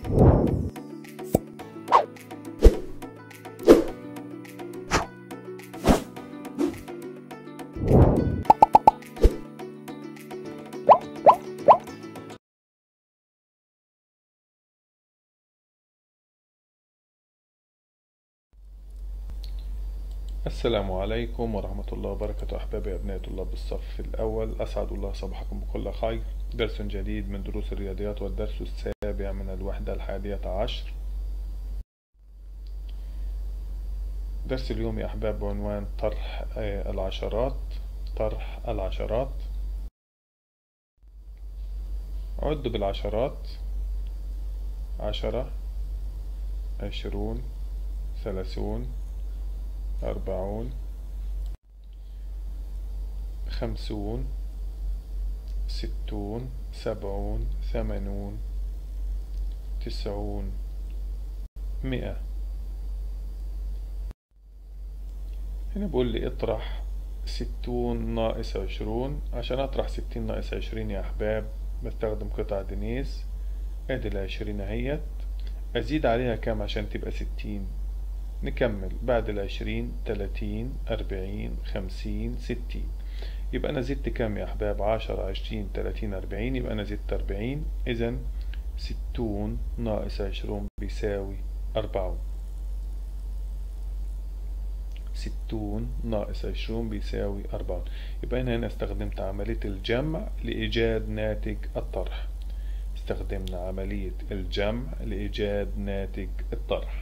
السلام عليكم ورحمة الله وبركاته. أحبابي أبناء طلاب الصف الأول، أسعد الله صباحكم بكل خير. درس جديد من دروس الرياضيات والدرس السابع من الوحدة 11. درس اليوم يا أحباب بعنوان طرح العشرات. عد بالعشرات: 10، 20، 30، 40، 50، 60، 70، 80، 90، 100. هنا بقول لي اطرح 60 ناقص 20. عشان اطرح 60 ناقص 20 يا احباب بستخدم قطع دينيس. ادي ال20 اهيت، ازيد عليها كام عشان تبقى 60؟ نكمل بعد ال20 30 40 50 60. يبقى انا زدت كام يا احباب؟ 10 20 30 40. يبقى انا زدت 40. اذا 60 ناقص 20 بيساوي 40. 60 ناقص 20 بيساوي 40. يبقى أنا هنا استخدمت عملية الجمع لإيجاد ناتج الطرح. استخدمنا عملية الجمع لإيجاد ناتج الطرح.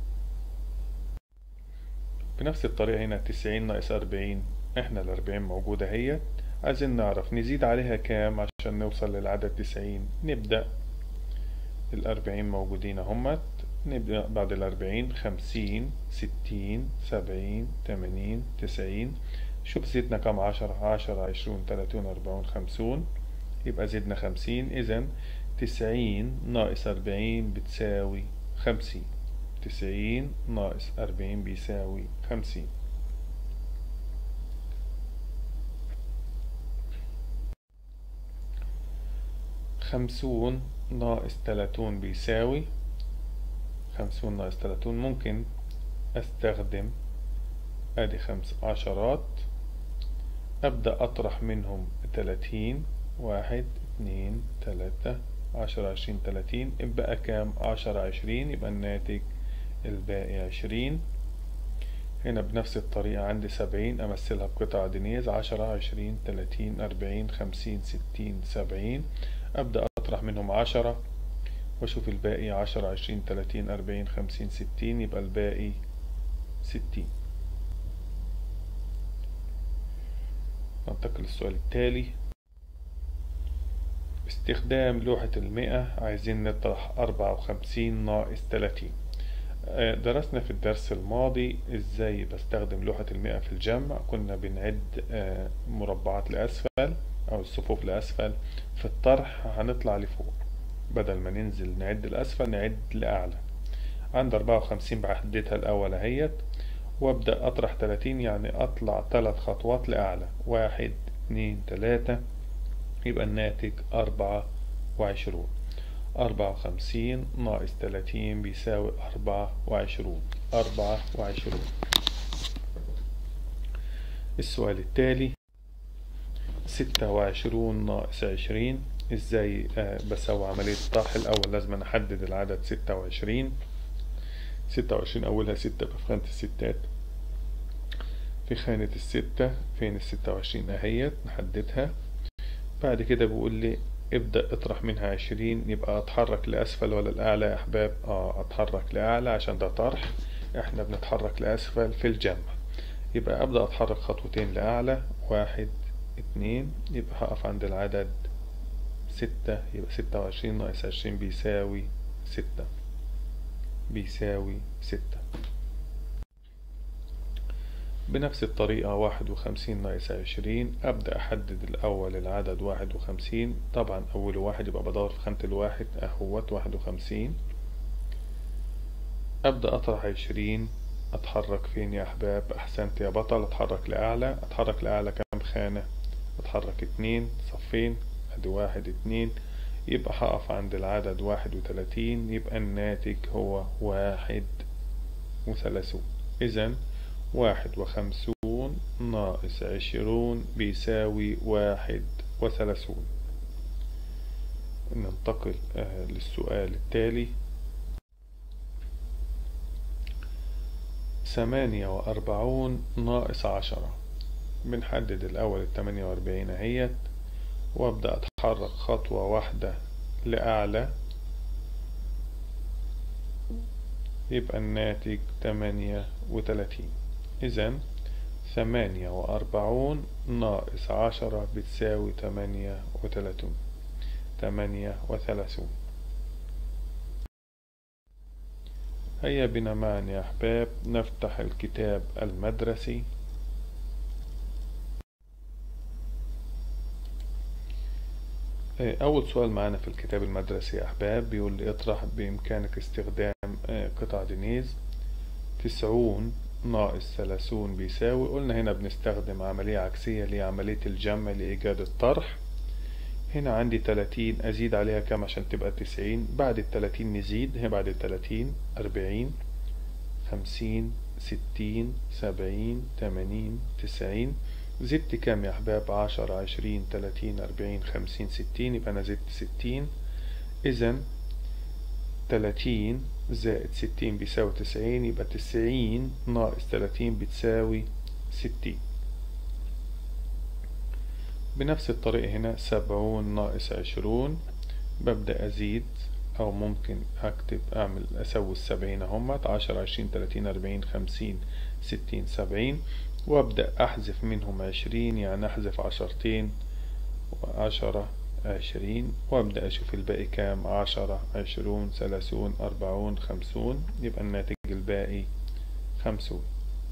بنفس الطريقة هنا 90 ناقص 40. احنا ال40 موجودة هي، عايزين نعرف نزيد عليها كام عشان نوصل للعدد 90. نبدأ ال40 موجودين همت، نبدأ بعد 40 50 60 70 80 90. شوف زدنا كم؟ 10 20 30 40 50. يبقى زدنا 50. إذن 90 ناقص 40 بتساوي 50. 90 ناقص 40 بيساوي 50. خمسون ناقص 30 بيساوي 50 ناقص 30. ممكن استخدم ادي 5 عشرات، ابدأ اطرح منهم 30. 1 2 3 10 20 30. يبقى كام؟ 10 20. يبقى الناتج الباقي 20. هنا بنفس الطريقة عندي 70، امثلها بقطع دينيز: 10 20 30 40 50 60 70. ابدأ اطرح منهم 10 واشوف الباقي: 10 20 30 40 50 60. يبقى الباقي 60. ننتقل للسؤال التالي. باستخدام لوحة 100 عايزين نطرح 54 ناقص 30. درسنا في الدرس الماضي ازاي بستخدم لوحة 100 في الجمع. كنا بنعد مربعات لأسفل أو الصفوف لأسفل. في الطرح هنطلع لفوق، بدل ما ننزل نعد لأسفل نعد لأعلى. عند 54 بحددها الأول اهيت، وابدأ أطرح 30، يعني أطلع 3 خطوات لأعلى: 1 2 3. يبقى الناتج 24. 54 ناقص 30 بيساوي 24. 24. السؤال التالي: 26 ناقص 20. ازاي بسوي عملية طرح؟ الأول لازم أحدد العدد 26. 26 أولها 6 في خانة الستات. في خانة الستة فين ال26 اهيت، نحددها. بعد كده بيقول لي ابدأ اطرح منها 20. يبقى اتحرك لأسفل ولا لأعلى يا أحباب؟ اتحرك لأعلى عشان ده طرح. احنا بنتحرك لأسفل في الجمع. يبقى أبدأ أتحرك خطوتين لأعلى: 1 2. يبقى هقف عند العدد 6. يبقى 26 ناقص 20 بيساوي 6. بيساوي 6. بنفس الطريقة 51 ناقص 20. أبدأ أحدد الأول العدد 51. طبعا أول واحد يبقى بدور في خانة الواحد أهوت 51. أبدأ أطرح 20. أتحرك فين يا أحباب؟ أحسنت يا بطل، أتحرك لأعلى. أتحرك لأعلى كم خانة؟ أتحرك 2 صفين. أدي 1 2. يبقى هقف عند العدد 31، يبقى الناتج هو 31. إذن 51 ناقص 20 بيساوي 31. ننتقل للسؤال التالي. 48 ناقص 10. بنحدد الأول 48 اهيت، وابدأ اتحرك خطوة واحدة لأعلى، يبقى الناتج 38. إذن 48 ناقص 10 بتساوي 38. هيا بنا معا يا أحباب نفتح الكتاب المدرسي. أول سؤال معانا في الكتاب المدرسي يا أحباب بيقول لي اطرح بإمكانك استخدام قطع دينيز. 90 ناقص 30 بيساوي، قلنا هنا بنستخدم عملية عكسية لعملية الجمع لإيجاد الطرح. هنا عندي 30 أزيد عليها كام عشان تبقى 90، بعد 30 نزيد، هي بعد 30 40 50 60 70 80 90. زدت كام يا أحباب؟ 10 20 30 40 50 60، يبقى أنا زدت 60. إذن 30 زائد 60 بيساوي 90، يبقى 90 ناقص 30 بتساوي 60. بنفس الطريقة هنا 70 ناقص 20، ببدأ أزيد، أو ممكن أكتب أسوي 70 اهمت، 10 20 30 40 50 60 70، وأبدأ أحذف منهم 20، يعني أحذف 10 و10 20، وأبدأ أشوف الباقي كام، 10 20 30 40 50، يبقى الناتج الباقي 50.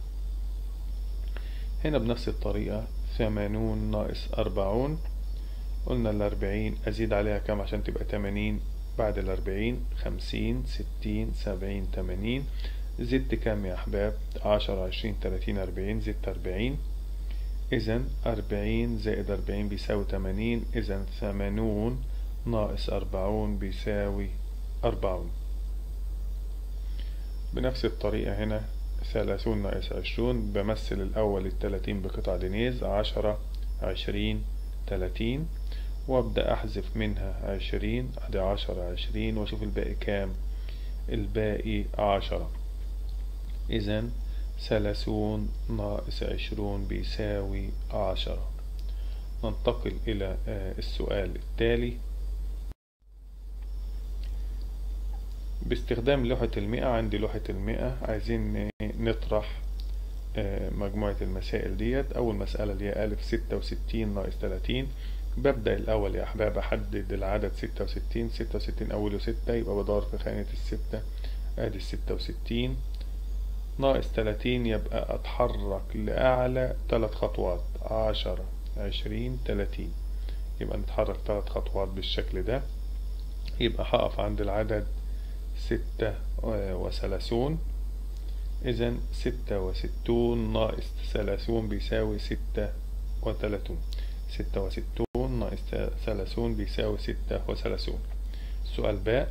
هنا بنفس الطريقة 80 ناقص 40، قلنا 40 أزيد عليها كام عشان تبقى 80، بعد 40 50 60 70 80. زدت كام يا أحباب؟ 10 20 30 40، زدت 40. إذن 40 زائد 40 بيساوي 80، إذن 80 ناقص 40 بيساوي 40. بنفس الطريقة هنا 30 ناقص 20، بمثل الأول 30 بقطع دينيز، 10 20 30، وابدأ أحذف منها 20، أدي 10 20، وأشوف الباقي كام، الباقي 10. إذن 30 ناقص 20 بيساوي 10. ننتقل إلى السؤال التالي. باستخدام لوحة 100، عندي لوحة 100، عايزين نطرح مجموعة المسائل ديت. أول مسألة اللي هي ألف 66 ناقص 30. ببدأ الأول يا أحباب أحدد العدد 66. 66 أوله 6، يبقى بدور في خانة الستة، أدي 66 ناقص 30، يبقى أتحرك لأعلى 3 خطوات، 10 20 30، يبقى نتحرك 3 خطوات بالشكل ده. يبقى هقف عند العدد 36. إذن 66 ناقص 30 بيساوي 36. 66 ناقص 30 بيساوي 36. السؤال باء.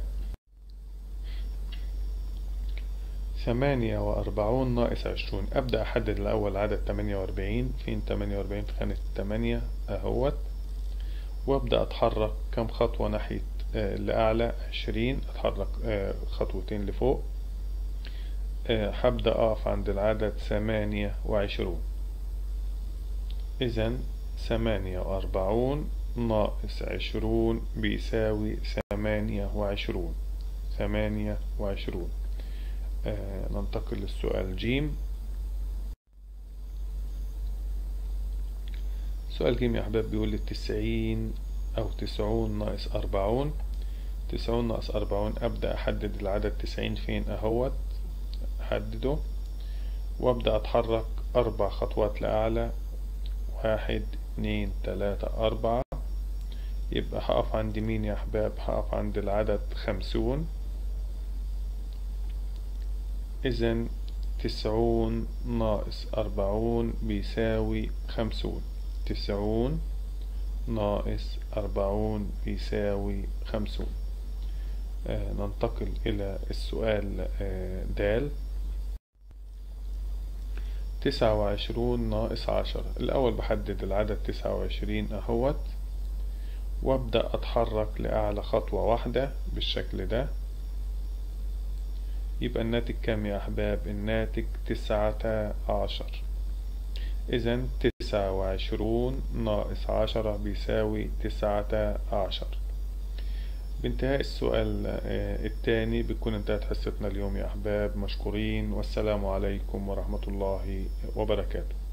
48 ناقص 20. أبدأ أحدد الأول عدد 48. فين 48؟ في خانة 8 أهوت، وأبدأ أتحرك كم خطوة ناحية لأعلى 20، أتحرك خطوتين لفوق. هبدأ أقف عند العدد 28. إذن 48 ناقص 20 بيساوي 28. 28. ننتقل للسؤال جيم. سؤال جيم يا أحباب بيقول لي 90 أو 90 ناقص 40. 90 ناقص 40، أبدأ أحدد العدد 90 فين أهوت، أحدده، وأبدأ أتحرك 4 خطوات لأعلى، 1 2 3 4. يبقى هقف عند مين يا أحباب؟ هقف عند العدد 50. إذن 90 ناقص 40 بيساوي 50. 90 ناقص 40 بيساوي 50. ننتقل إلى السؤال د. 29 ناقص 10. الأول بحدد العدد 29 أهوت، وابدأ أتحرك لأعلى خطوة واحدة بالشكل ده. يبقى الناتج كام يا أحباب؟ الناتج 19. إذن 29 ناقص 10 بيساوي 19. بانتهاء السؤال الثاني بتكون انتهت حصتنا اليوم يا أحباب. مشكورين، والسلام عليكم ورحمة الله وبركاته.